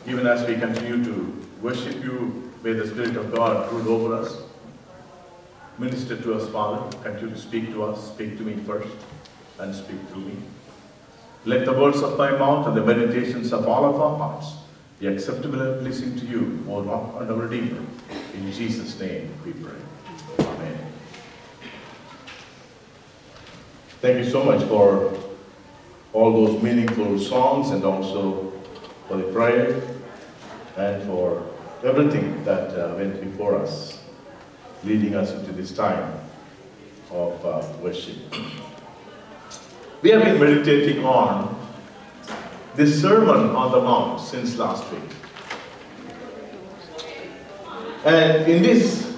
Even as we continue to worship you, may the Spirit of God brood over us. Minister to us, Father. Continue to speak to us. Speak to me first and speak through me. Let the words of my mouth and the meditations of all of our hearts be acceptable and pleasing to you, O Rock and our Redeemer. In Jesus' name we pray. Amen. Thank you so much for all those meaningful songs and also for the prayer and for everything that went before us, leading us into this time of worship. We have been meditating on this Sermon on the Mount since last week. And in this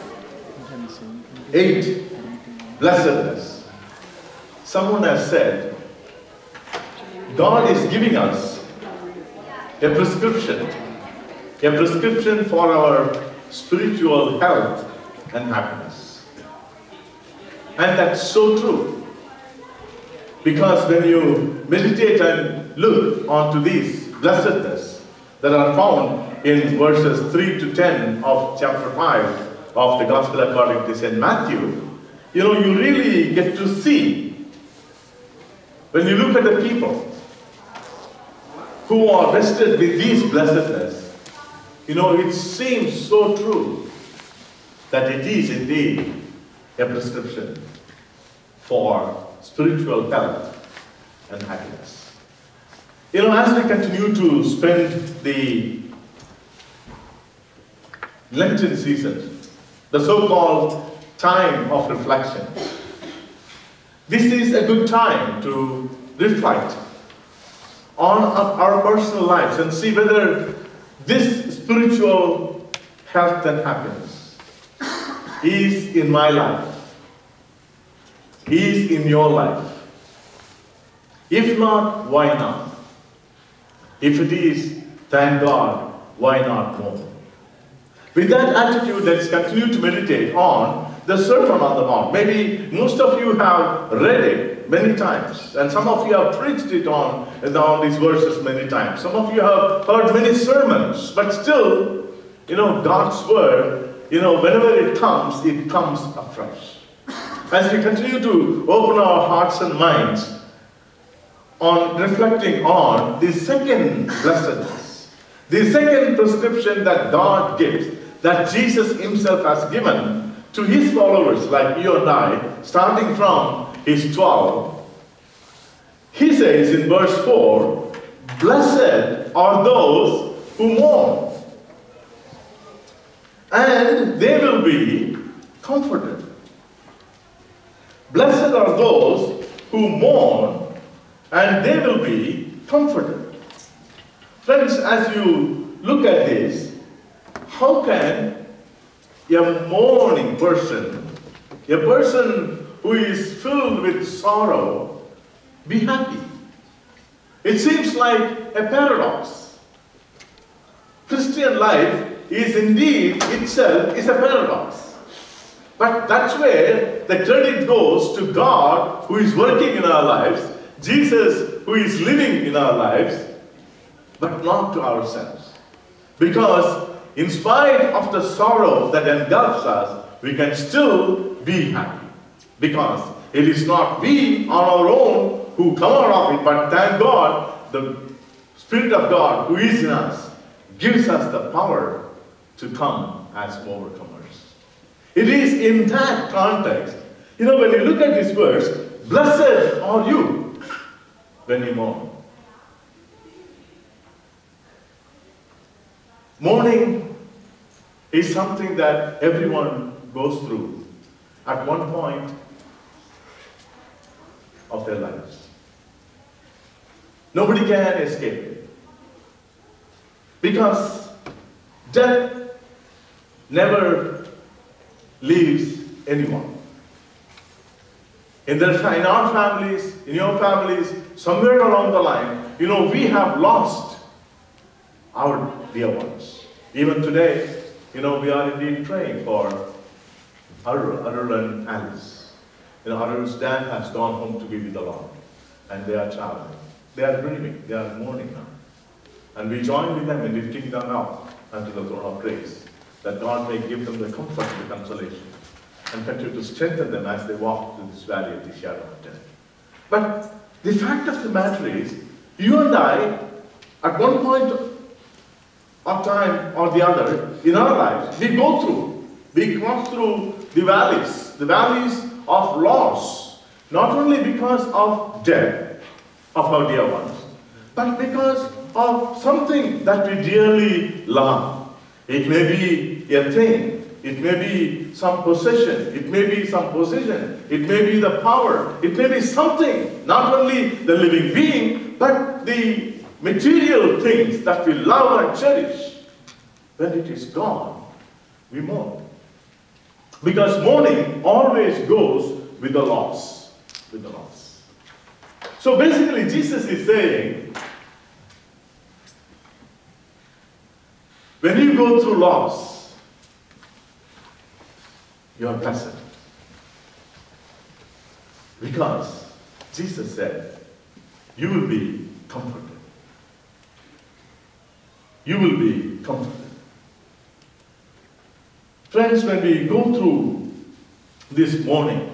8 blessedness, someone has said, God is giving us a prescription for our spiritual health and happiness. And that's so true. Because when you meditate and look onto these blessedness that are found in verses 3 to 10 of chapter 5 of the Gospel according to St. Matthew, you really get to see, when you look at the people who are vested with these blessedness, it seems so true that it is indeed a prescription for spiritual health and happiness. As we continue to spend the Lenten season, the so-called time of reflection, this is a good time to reflect on our personal lives and see whether this spiritual health and happiness is in my life, is in your life. If not, why not? If it is, thank God, why not more? With that attitude, let's continue to meditate on the Sermon on the Mount. Maybe most of you have read it many times, and some of you have preached it on these verses many times. Some of you have heard many sermons, but still, God's Word, whenever it comes afresh. As we continue to open our hearts and minds on reflecting on the second blessedness, the second prescription that God gives, that Jesus himself has given to his followers like you and I, starting from his 12, he says in verse 4, blessed are those who mourn, and they will be comforted. Blessed are those who mourn, and they will be comforted. Friends, as you look at this, how can a mourning person, a person who is filled with sorrow, be happy? It seems like a paradox. Christian life is indeed itself is a paradox. But that's where the credit goes to God who is working in our lives, Jesus who is living in our lives, but not to ourselves. Because in spite of the sorrow that engulfs us, we can still be happy. Because it is not we on our own who come out of it, but thank God, the Spirit of God who is in us gives us the power to come as overcomers. It is in that context, when you look at this verse, blessed are you when you mourn. Mourning is something that everyone goes through at one point of their lives. Nobody can escape it. Because death never leaves anyone. In our families, in your families, somewhere along the line, we have lost our dear ones. Even today, we are indeed praying for Arul and Alice. Arul's dad has gone home to be with the Lord, and they are traveling. They are grieving, they are mourning now. And we join with them in lifting them up unto the throne of grace, that God may give them the comfort and the consolation, and continue to strengthen them as they walk through this valley of the shadow of death. But the fact of the matter is, you and I, at one point of time or the other in our lives, we cross through the valleys of loss, not only because of death of our dear ones, but because of something that we dearly love. It may be a thing, it may be some possession, it may be some position, it may be the power, it may be something, not only the living being, but the material things that we love and cherish. When it is gone, we mourn. Because mourning always goes with the loss. With the loss. So basically, Jesus is saying, when you go through loss, you are blessed. Because Jesus said, you will be comforted. You will be comforted. Friends, when we go through this mourning,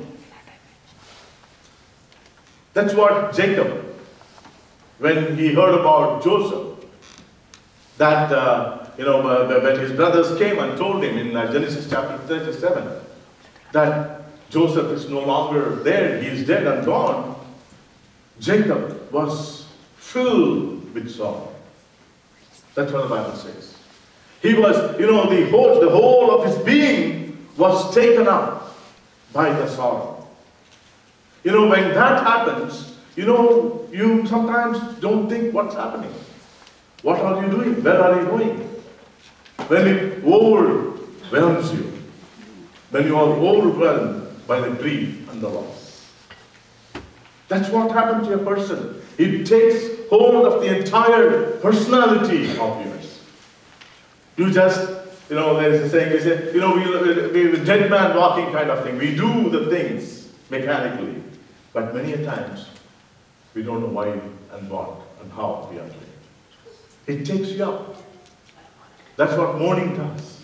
that's what Jacob, when he heard about Joseph, that, when his brothers came and told him in Genesis chapter 37, that Joseph is no longer there, he is dead and gone, Jacob was filled with sorrow. That's what the Bible says. He was, the whole of his being was taken up by the sorrow. When that happens, you sometimes don't think what's happening. What are you doing? Where are you going? When it overwhelms you, when you are overwhelmed by the grief and the loss. That's what happened to a person. It takes hold of the entire personality of yours. You just, there's a saying, we say, we're a dead man walking kind of thing. We do the things mechanically. But many a times, we don't know why and what and how we are doing. It takes you up. That's what mourning does.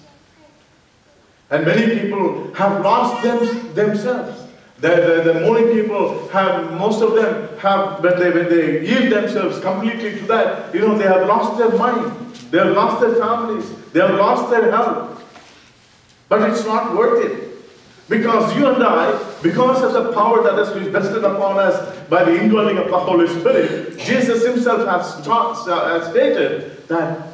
And many people have lost themselves. The mourning people have, most of them have, when they yield themselves completely to that, they have lost their mind. They have lost their families. They have lost their health. But it's not worth it. Because you and I, because of the power that has been vested upon us by the indwelling of the Holy Spirit, Jesus himself has stated that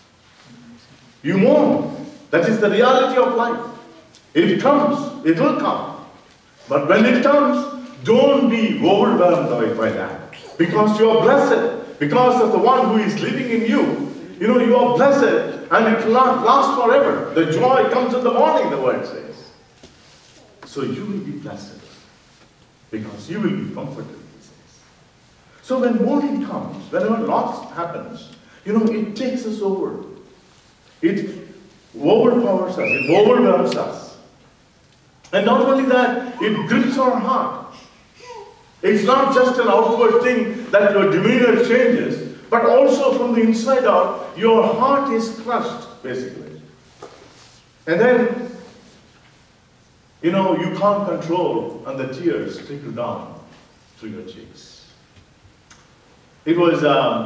you mourn. That is the reality of life. It comes, it will come. But when it comes, don't be overwhelmed by that. Because you are blessed. Because of the one who is living in you. You are blessed and it will not last forever. The joy comes in the morning, the word says. So you will be blessed. Because you will be comforted, he says. So when mourning comes, whenever loss happens, it takes us over. It overpowers us, it overwhelms us. And not only that, it grips our heart. It's not just an outward thing that your demeanor changes, but also from the inside out, your heart is crushed, basically. And then, you can't control, and the tears trickle down through your cheeks. It was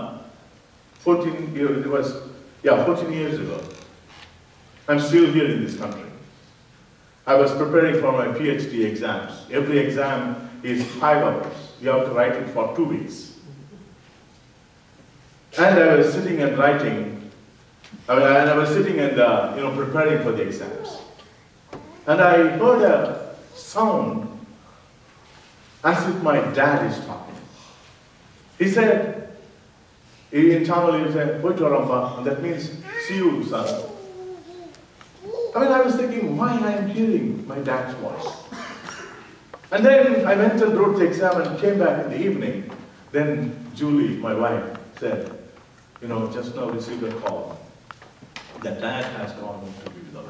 14 years ago. I'm still here in this country. I was preparing for my PhD exams. Every exam is 5 hours. You have to write it for 2 weeks. And I was sitting and writing, I was sitting and preparing for the exams. And I heard a sound as if my dad is talking. He said, in Tamil he said, "Poitu and that means, see you, son." I was thinking, why I am hearing my dad's voice? And then I went and wrote the exam and came back in the evening. Then Julie, my wife, said, just now received a call that dad has gone to be with the Lord.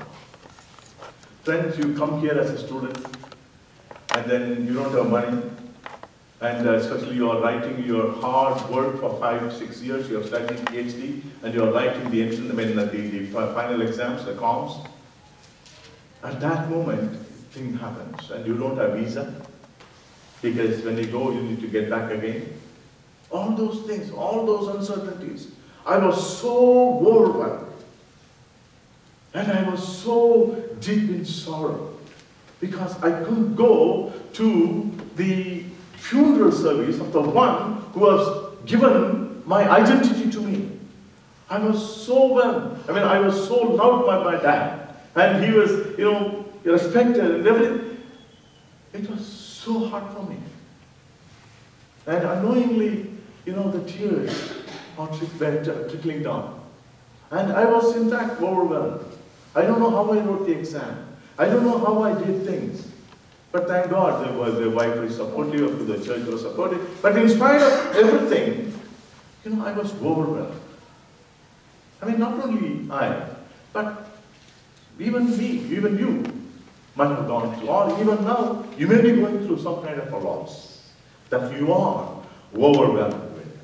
Friends, you come here as a student, and then you don't have money, and especially you are writing your hard work for 5-6 years, you are studying PhD, and you are writing the final exams, the comms. At that moment, thing happens, and you don't have visa, because when you go, you need to get back again. All those things, all those uncertainties. I was so overwhelmed, and I was so deep in sorrow, because I couldn't go to the funeral service of the one who has given my identity to me. I was so well, I was so loved by my dad, and he was, respected and everything. It was so hard for me. And unknowingly, the tears are trickling down. And I was in fact overwhelmed. I don't know how I wrote the exam. I don't know how I did things. But thank God the wife was supportive, the church was supportive. But in spite of everything, I was overwhelmed. Not only I, but even me, even you might have gone through, or even now, you may be going through some kind of a loss that you are overwhelmed with.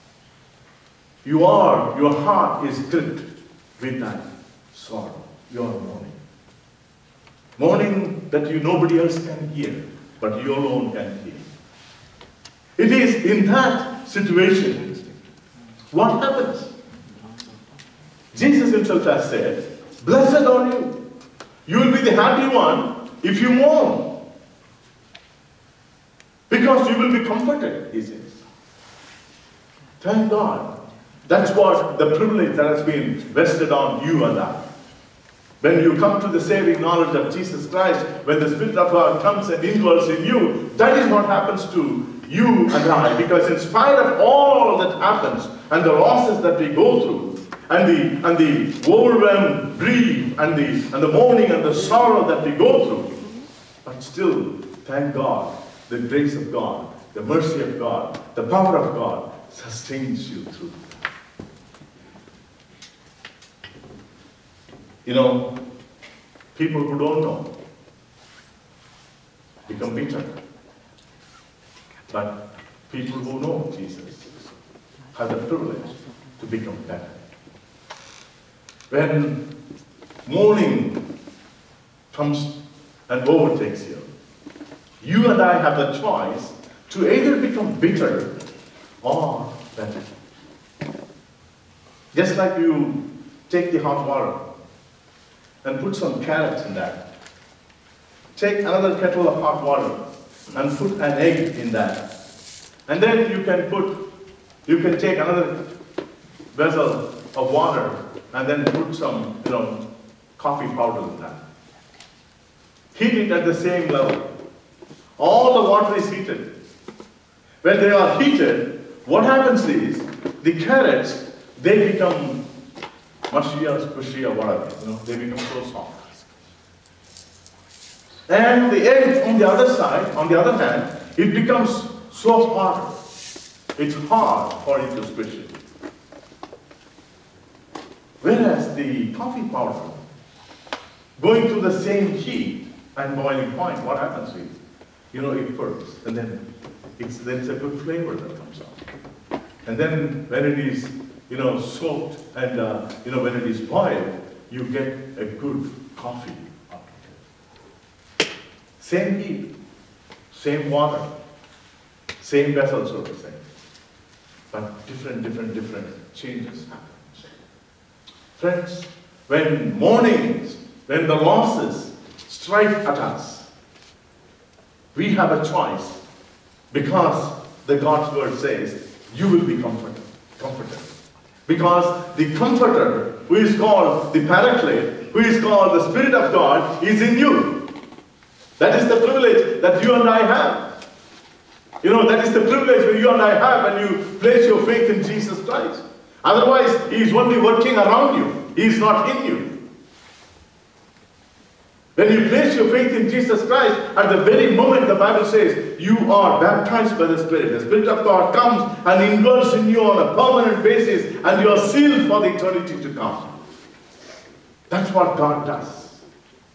Your heart is gripped with that sorrow. You are mourning. Mourning that nobody else can hear, but you alone can hear. It is in that situation, what happens? Jesus himself has said, blessed are you. You will be the happy one if you mourn. Because you will be comforted, he says. Thank God. That's what the privilege that has been vested on you and I. When you come to the saving knowledge of Jesus Christ, when the Spirit of God comes and indwells in you, that is what happens to you and I. Because in spite of all that happens, and the losses that we go through, and the overwhelmed grief, and the mourning and the sorrow that we go through, but still, thank God, the grace of God, the mercy of God, the power of God sustains you through. People who don't know become bitter. But people who know Jesus have the privilege to become better. When mourning comes and overtakes you, you and I have the choice to either become bitter or better. Just like you take the hot water and put some carrots in that. Take another kettle of hot water and put an egg in that. And then you can take another vessel of water and then put some, coffee powder in that. Heat it at the same level. All the water is heated. When they are heated, what happens is, the carrots, they become mushy or squishy or whatever, they become so soft. And the egg on the other side, on the other hand, it becomes so hard. It's hard for it to squish it. Whereas the coffee powder, going through the same heat and boiling point, what happens is, it burns, and then there's a good flavor that comes out. And then when it is, soaked and, when it is boiled, you get a good coffee out of it. Same heat, same water, same vessel, so to say. But different changes happen. Friends, when mournings, when the losses strike at us, we have a choice, because the God's word says, you will be comforted. Because the Comforter, who is called the Paraclete, who is called the Spirit of God, is in you. That is the privilege that you and I have. That is the privilege that you and I have when you place your faith in Jesus Christ. Otherwise, He is only working around you. He is not in you. When you place your faith in Jesus Christ, at the very moment the Bible says, you are baptized by the Spirit. The Spirit of God comes and indwells in you on a permanent basis, and you are sealed for the eternity to come. That's what God does.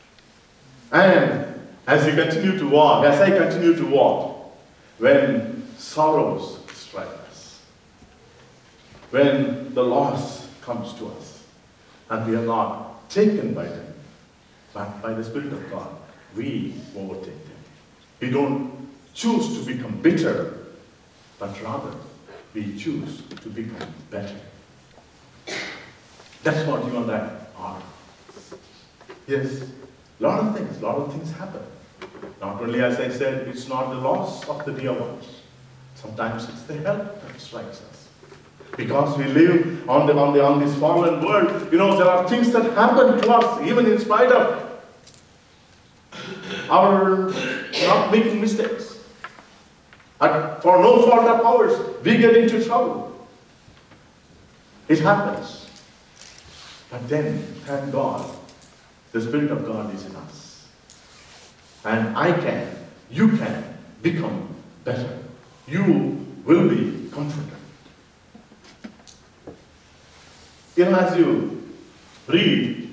And as I continue to walk, when sorrows strike us, when the loss comes to us, and we are not taken by them, but by the Spirit of God, we overtake them. We don't choose to become bitter, but rather we choose to become better. That's what you and I are. Yes, a lot of things happen. Not only, as I said, it's not the loss of the dear ones. Sometimes it's the help that strikes us. Because we live on this fallen world, there are things that happen to us, even in spite of our not making mistakes. And for no fault of ours, we get into trouble. It happens. But then, thank God, the Spirit of God is in us. And you can become better. You will be comforted. As you read,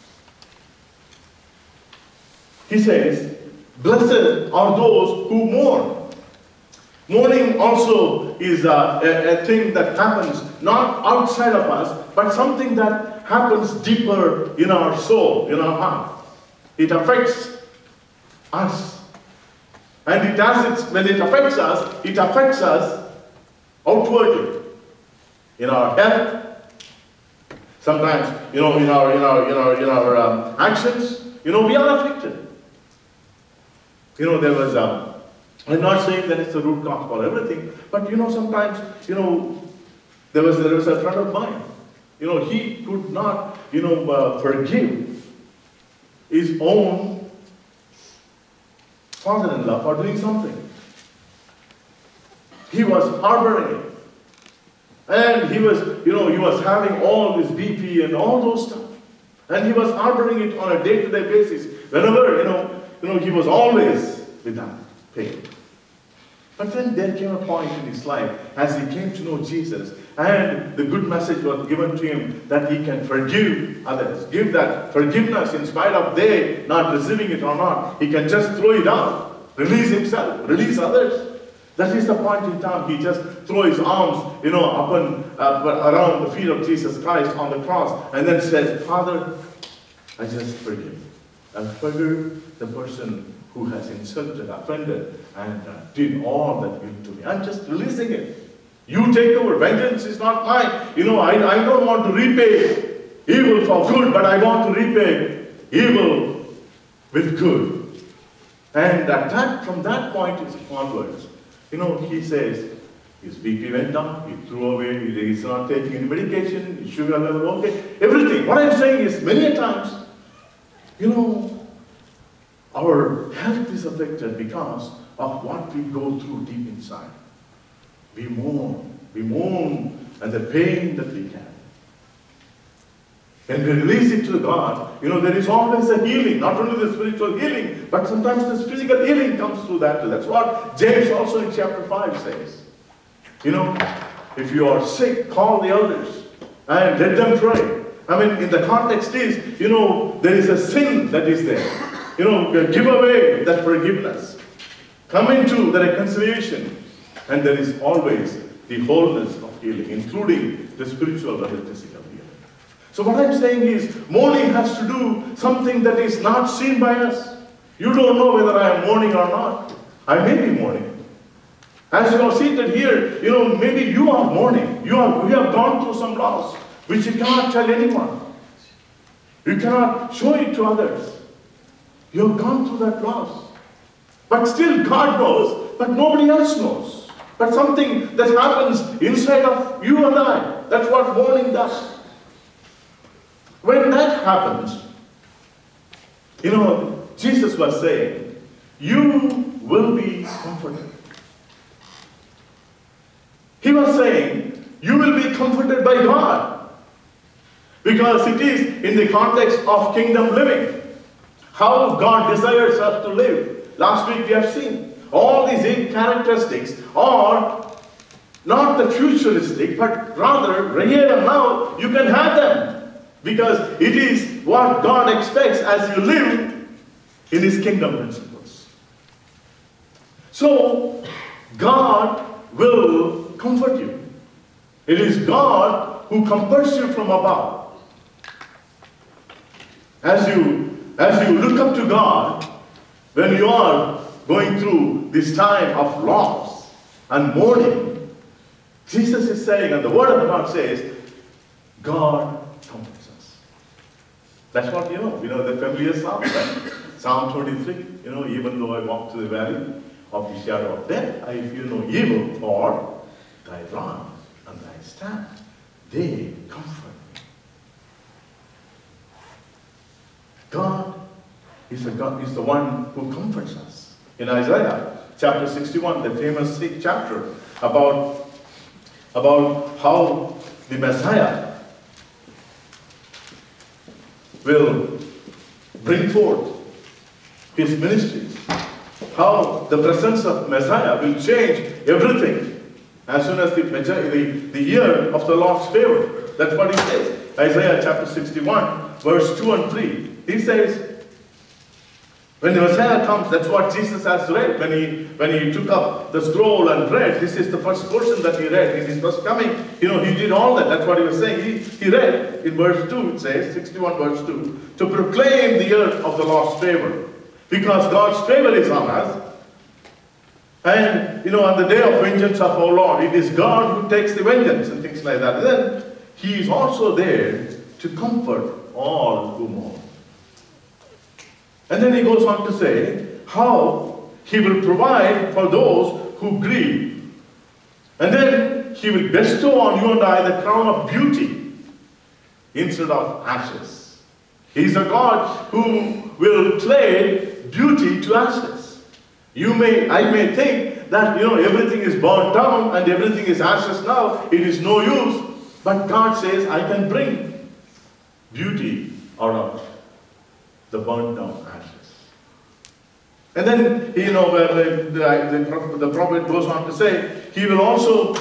he says, blessed are those who mourn. Mourning also is a thing that happens not outside of us, but something that happens deeper in our soul, in our heart. It affects us. And when it affects us outwardly. In our health, sometimes, in our actions, we are affected. There was I'm not saying that it's the root cause for everything, but sometimes, there was a friend of mine. He could not, forgive his own father-in-law for doing something. He was harboring it. And he was having all this BP and all those stuff. And he was harboring it on a day-to-day basis. Whenever, he was always with that pain. But then there came a point in his life as he came to know Jesus, and the good message was given to him that he can forgive others, give that forgiveness in spite of they not receiving it or not. He can just throw it out, release himself, release others. That is the point in time. He just throw his arms, up and around the feet of Jesus Christ on the cross, and then says, Father, I just forgive. I forgive the person who has insulted, offended, and did all that evil to me. I'm just releasing it. You take over. Vengeance is not mine. I don't want to repay evil for good, but I want to repay evil with good. And from that point onwards, he says, his BP went down, he threw away, he's not taking any medication, his sugar level, okay, everything. What I'm saying is, many a times, our health is affected because of what we go through deep inside. We mourn at the pain that we carry. When we release it to God, there is always a healing, not only the spiritual healing, but sometimes the physical healing comes through that too. That's what James also in chapter 5 says. If you are sick, call the elders and let them pray. In the context is, there is a sin that is there. Give away that forgiveness. Come into the reconciliation. And there is always the wholeness of healing, including the spiritual and the physical healing. So what I'm saying is, mourning has to do something that is not seen by us. You don't know whether I am mourning or not. I may be mourning. As you are seated here, maybe you are mourning. You have gone through some loss, which you cannot tell anyone. You cannot show it to others. You have gone through that loss. But still God knows, but nobody else knows. But something that happens inside of you and I. That's what mourning does. When that happens, Jesus was saying, you will be comforted. He was saying, you will be comforted by God. Because it is in the context of kingdom living. How God desires us to live. Last week we have seen all these 8 characteristics are not the futuristic, but rather here and now you can have them. Because it is what God expects as you live in His kingdom principles. So, God will comfort you. It is God who comforts you from above. As you look up to God, when you are going through this time of loss and mourning, Jesus is saying, and the Word of God says, God comforts us. That's what you know the familiar psalm, right? Psalm 23, even though I walk through the valley of the shadow of death, I fear no evil, for thy rod and thy staff, they comfort me. God is the one who comforts us. In Isaiah chapter 61, the famous chapter about how the Messiah will bring forth his ministry, how the presence of Messiah will change everything as soon as the year of the Lord's favor. That's what he says. Isaiah chapter 61, verse 2 and 3. He says, when the Messiah comes, that's what Jesus has read. When he took up the scroll and read, this is the first portion that he read. In his first coming, he did all that. That's what he was saying. He read in verse 2, it says, 61 verse 2, to proclaim the year of the Lord's favor. Because God's favor is on us. And, on the day of vengeance of our Lord, it is God who takes the vengeance and things like that. And then he is also there to comfort all who mourn. And then he goes on to say how he will provide for those who grieve. And then he will bestow on you and I the crown of beauty instead of ashes. He is a God who will trade beauty to ashes. I may think that everything is burnt down and everything is ashes now. It is no use. But God says, I can bring beauty out of the burnt down ashes. And then, where the prophet goes on to say, he will also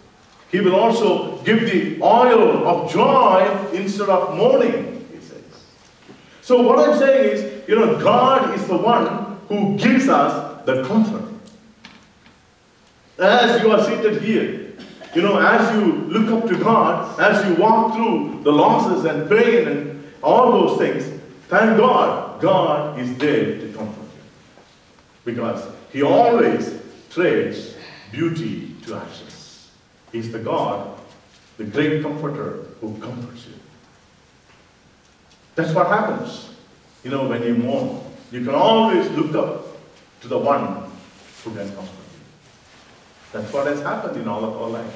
give the oil of joy instead of mourning, he says. So what I'm saying is, God is the one who gives us the comfort. As you are seated here, as you look up to God, as you walk through the losses and pain and all those things, thank God, God is there to comfort you. Because he always trades beauty to ashes. He's the God, the great comforter who comforts you. That's what happens, when you mourn. You can always look up to the one who can comfort you. That's what has happened in all of our lives.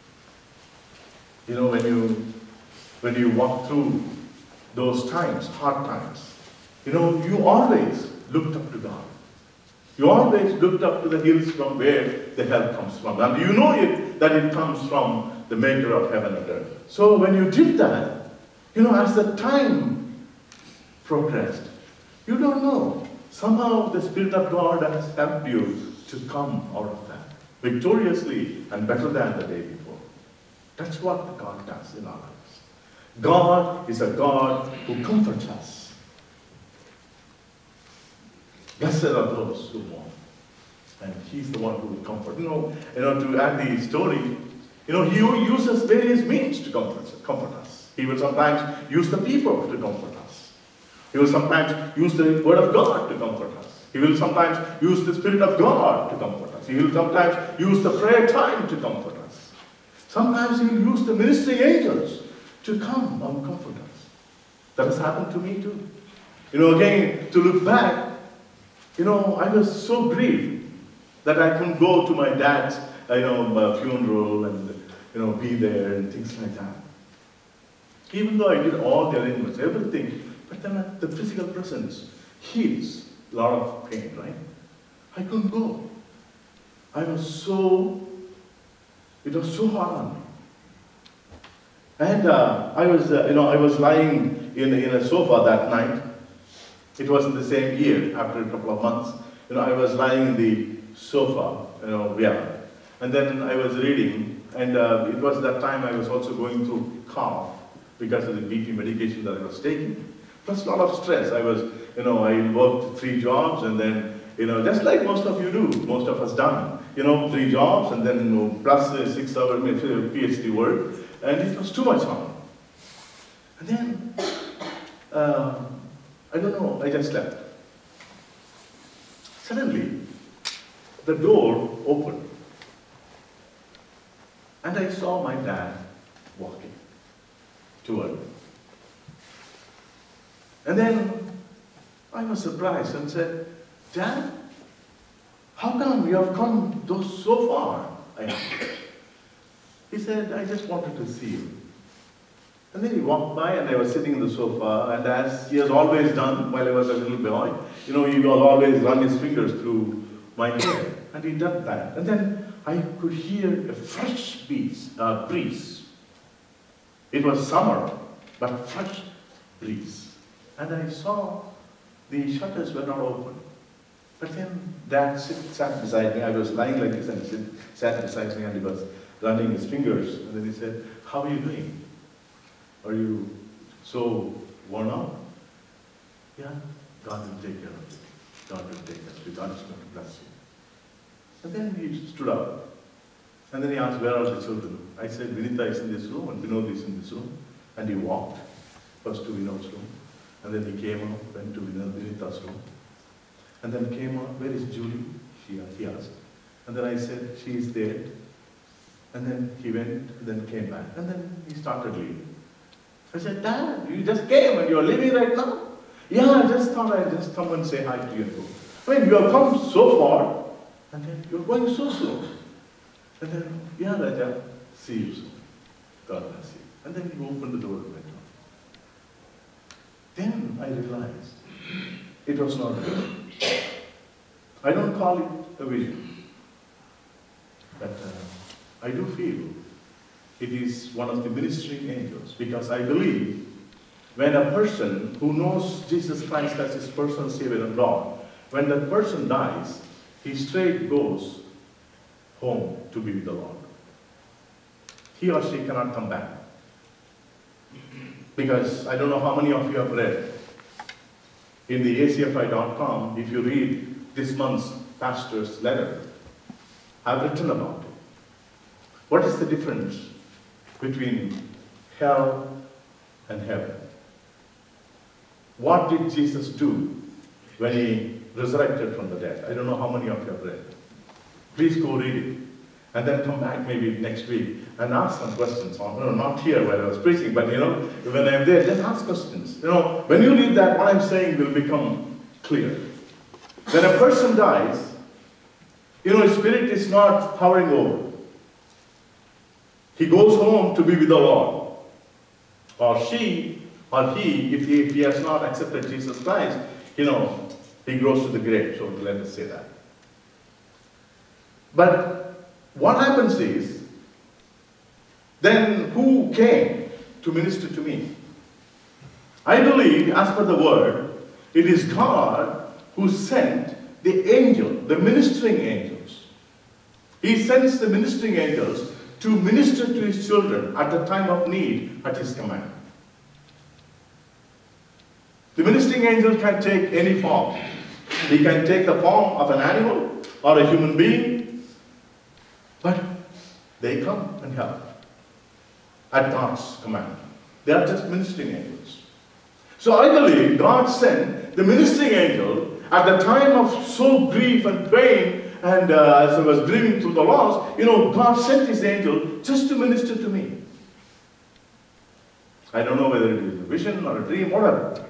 When you walk through those times, hard times, you always looked up to God. You always looked up to the hills from where the help comes from. And you know that it comes from the maker of heaven and earth. So when you did that, as the time progressed, you don't know. Somehow the Spirit of God has helped you to come out of that victoriously and better than the day before. That's what God does in our lives. God is a God who comforts us. Blessed are those who mourn. And he's the one who will comfort. To add the story, he uses various means to comfort us. He will sometimes use the people to comfort us. He will sometimes use the Word of God to comfort us. He will sometimes use the Spirit of God to comfort us. He will sometimes use the prayer time to comfort us. Sometimes he will use the ministering angels to come and comfort us. That has happened to me too. Again, to look back, I was so grieved that I couldn't go to my dad's, funeral and, be there and things like that. Even though I did all the arrangements, everything, but then the physical presence heals a lot of pain, right? I couldn't go. It was so hard on me. And I was lying in a sofa that night. It wasn't the same year, after a couple of months. I was lying in the sofa, and then I was reading, and it was that time I was also going through cough because of the BP medication that I was taking. Plus a lot of stress. I worked 3 jobs, and then, just like most of you do, most of us done. 3 jobs and then plus 6 hours PhD work, and it was too much on. And then, I don't know, I just left. Suddenly, the door opened, and I saw my dad walking toward me. And then I was surprised and said, "Dad, how come you have come so far?" I asked. He said, "I just wanted to see you." And then he walked by, and I was sitting in the sofa, and as he has always done while I was a little boy, he will always run his fingers through my hair. And he did that. And then I could hear a fresh breeze. It was summer, but fresh breeze. And I saw the shutters were not open. But then Dad sat beside me. I was lying like this, and he sat beside me, and he was running his fingers. And then he said, "How are you doing? Are you so worn out?" "Yeah, God will take care of you. God will take care of you. God is going to bless you." And then he stood up. And then he asked, "Where are the children?" I said, "Vinitha is in this room, and Vinod is in this room." And he walked first to Vinod's room. And then he came up, went to Vinitha's room. And then came out, "Where is Julie?" He asked. And then I said, "She is there." And then he went, and then came back. And then he started leaving. I said, "Dad, you just came and you're leaving right now?" "Yeah, I just thought I'd just come and say hi to you and go." I mean, you have come so far, and then you're going so slow. And then, "Yeah, Raja, see you soon. God bless you." And then he opened the door and went on. Then I realized it was not a vision. I don't call it a vision, but I do feel it is one of the ministering angels, because I believe when a person who knows Jesus Christ as his personal Savior and Lord, when that person dies, he straight goes home to be with the Lord. He or she cannot come back. Because I don't know how many of you have read in the ACFI.com, if you read this month's pastor's letter, I've written about it. What is the difference between hell and heaven? What did Jesus do when he resurrected from the dead? I don't know how many of you have read. Please go read it. And then come back maybe next week and ask some questions. Not here where I was preaching, but when I'm there, just ask questions. When you read that, what I'm saying will become clear. When a person dies, his spirit is not hovering over. He goes home to be with the Lord. Or she, or he, if he has not accepted Jesus Christ, he goes to the grave. So let us say that. But what happens is, then who came to minister to me? I believe, as per the word, it is God who sent the angel, the ministering angels. He sends the ministering angels to minister to his children at the time of need at his command. The ministering angel can take any form. He can take the form of an animal or a human being, but they come and help at God's command. They are just ministering angels. So I believe God sent the ministering angel at the time of so grief and pain, and as I was grieving through the loss, God sent his angel just to minister to me. I don't know whether it is a vision or a dream, whatever.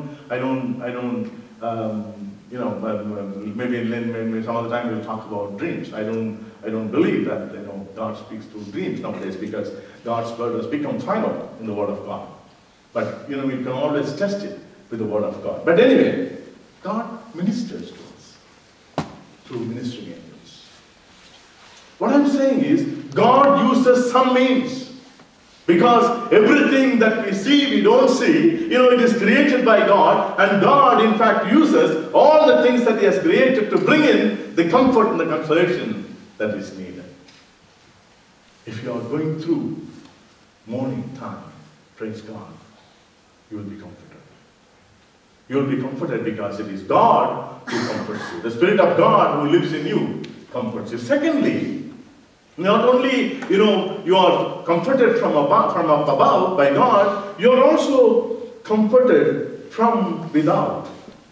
Maybe some other time we'll talk about dreams. I don't believe that God speaks through dreams nowadays, because God's word has become final in the word of God. But we can always test it with the word of God. But anyway, God ministers to us through ministering angels. What I'm saying is, God uses some means. Because everything that we see, we don't see, it is created by God, and God in fact uses all the things that he has created to bring in the comfort and the consolation that is needed. If you are going through mourning time, praise God, you will be comforted. You will be comforted because it is God who comforts you. The Spirit of God who lives in you comforts you. Secondly, not only, you are comforted from above by God, you are also comforted from without.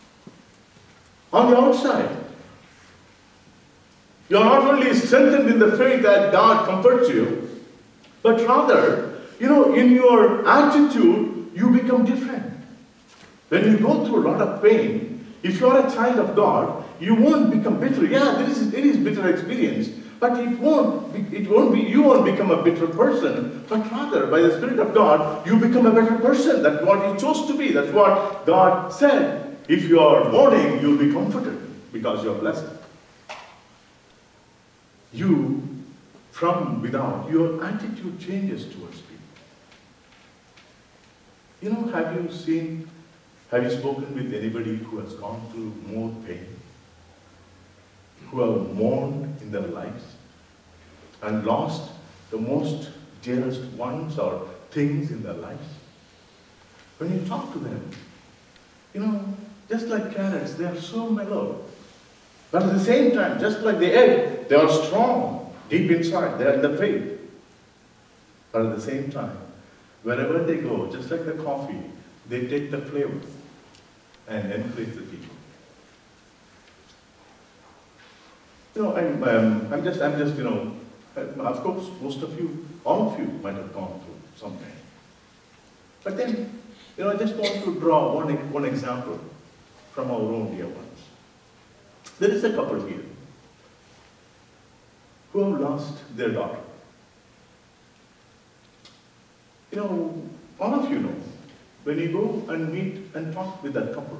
On the outside. You are not only strengthened in the faith that God comforts you, but rather, in your attitude, you become different. When you go through a lot of pain, if you are a child of God, you won't become bitter. Yeah, it is bitter experience, but you won't become a bitter person, but rather, by the Spirit of God, you become a better person. That's what you chose to be. That's what God said. If you are mourning, you'll be comforted because you are blessed. You, from without, your attitude changes towards people. Have you spoken with anybody who has gone through more pain? Who have mourned in their lives and lost the most dearest ones or things in their lives? When you talk to them, just like carrots, they are so mellow. But at the same time, just like the egg, they are strong deep inside. They are in the faith. But at the same time, wherever they go, just like the coffee, they take the flavor and encourage the people. I'm just, of course, most of you, all of you might have gone through something. But then, I just want to draw one example from our own dear ones. There is a couple here who have lost their daughter. All of you know, when you go and meet and talk with that couple,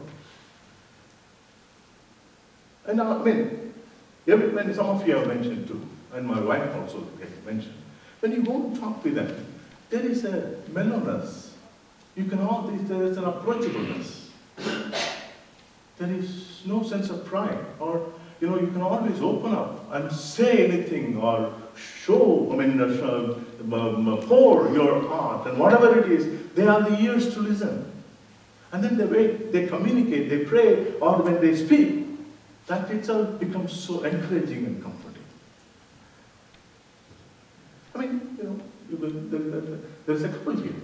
and when some of you have mentioned too, and my wife also mentioned, when you go and talk with them, there is a mellowness. There is an approachableness. There is no sense of pride, or you can always open up and say anything or show, pour your heart, and whatever it is, they are the ears to listen. And then the way they communicate, they pray, or when they speak, that itself becomes so encouraging and comforting. There's a couple here.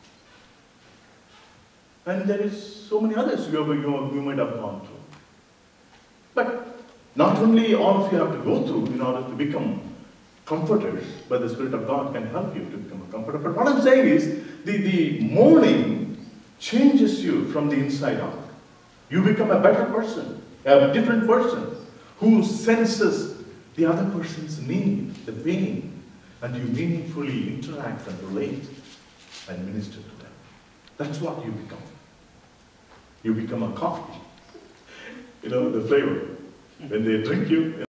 And there is so many others you might have gone through. But not only all of you have to go through in order to become comforters, but the Spirit of God can help you to become a comforter. But what I'm saying is, the mourning changes you from the inside out. You become a better person, a different person, who senses the other person's need, the pain, and you meaningfully interact and relate and minister to them. That's what you become. You become a coffee. The flavor. When they drink you,